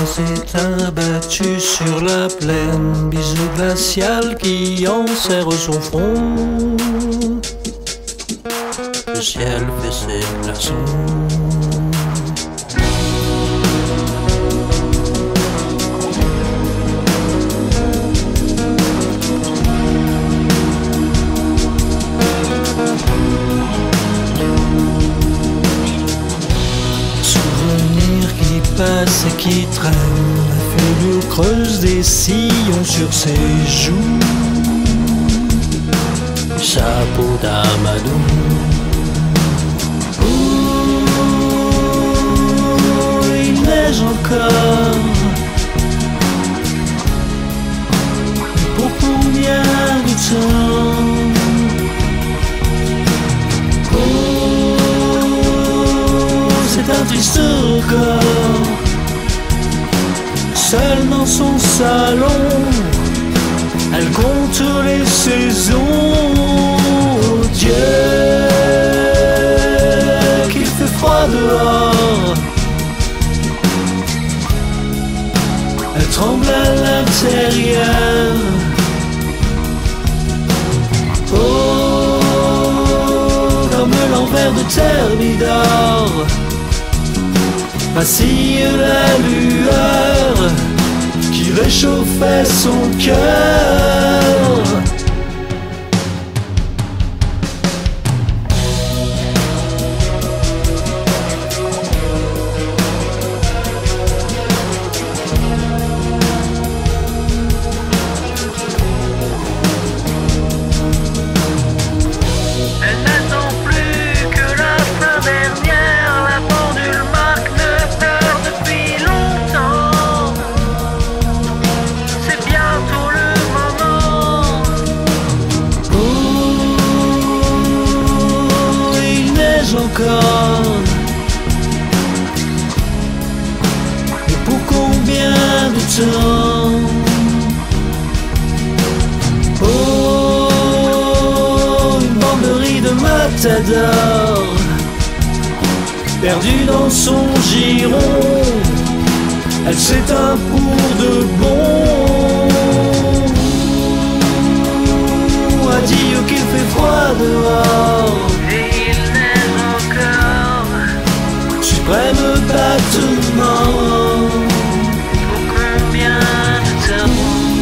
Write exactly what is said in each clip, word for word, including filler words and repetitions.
s'est abattu sur la plaine, bisou glacial qui enserre son front. Le ciel fait ses glaçons. Passe et qui traîne, la fumure creuse des sillons sur ses joues. Chapeau d'amadou. Oh, il neige encore. Mais pour combien de temps? C'est un triste record. Seule dans son salon, elle compte les saisons. Oh Dieu, qu'il fait froid dehors. Elle tremble à l'intérieur. Oh, comme l'envers de Thermidor vacille la lueur qui réchauffait son cœur. Elle n'attend plus que la fin dernière, la pendule marque neuf heures depuis longtemps. C'est bientôt le moment. Oh, il neige encore. Et pour combien de temps? Oh, une banderie de matador perdue dans son giron, elle s'éteint pour de bon. Adieu qu'il fait froid dehors. Et il neige encore. Suprême battement. Pour combien de temps?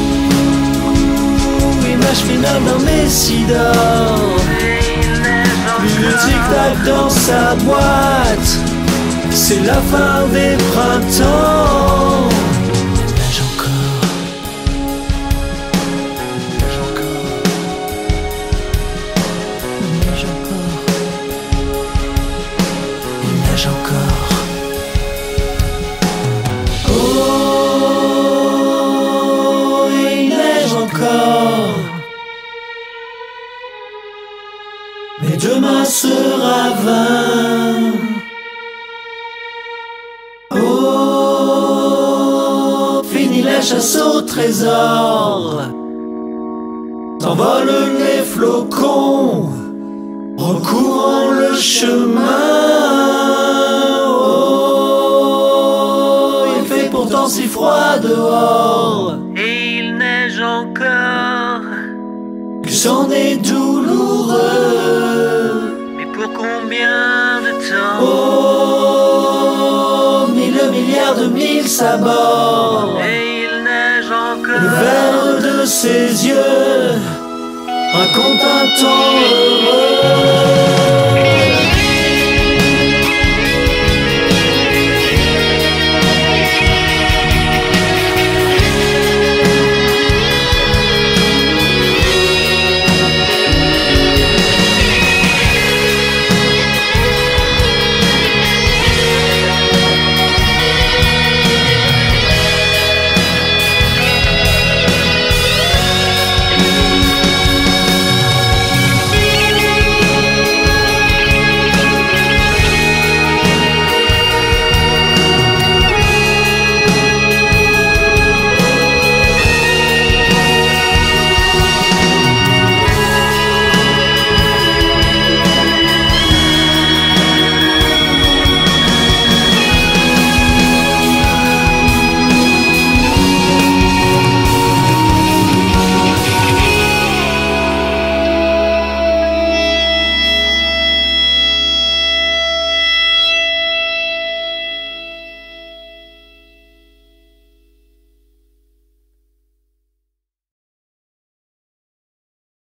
Image finale d'un messie d'or. Et il neige Plus de encore. tic-tac dans sa boîte. C'est la fin des printemps. Il neige encore. Il neige encore. Il neige encore. Il neige encore. Oh, il neige encore. Mais demain sera vain. Oh, fini la chasse au trésor. T'envolent les flocons, recourant le chemin. Oh, il fait pourtant si froid dehors Et il neige encore. que c'en est douloureux. Mais pour combien de temps? Oh, mille milliards de mille sabords. Et il neige encore. Le verre de ses yeux raconte un temps heureux.